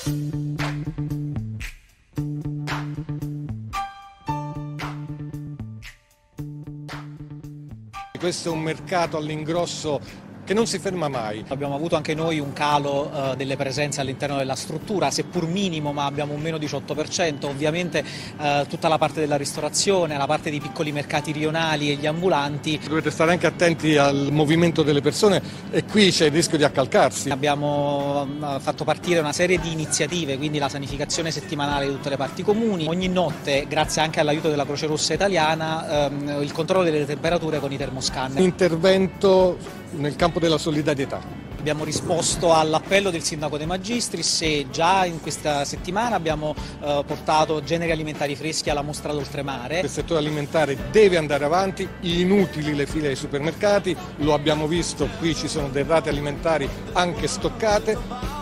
Questo è un mercato all'ingrosso che non si ferma mai. Abbiamo avuto anche noi un calo delle presenze all'interno della struttura, seppur minimo, ma abbiamo un meno 18%. Ovviamente tutta la parte della ristorazione, la parte dei piccoli mercati rionali e gli ambulanti. Dovete stare anche attenti al movimento delle persone e qui c'è il rischio di accalcarsi. Abbiamo fatto partire una serie di iniziative, quindi la sanificazione settimanale di tutte le parti comuni. Ogni notte, grazie anche all'aiuto della Croce Rossa italiana, il controllo delle temperature con i termoscanner. Intervento nel campo della solidarietà. Abbiamo risposto all'appello del sindaco De Magistris e già in questa settimana abbiamo portato generi alimentari freschi alla mostra d'oltremare. Il settore alimentare deve andare avanti, inutili le file ai supermercati, lo abbiamo visto, qui ci sono derrate alimentari anche stoccate.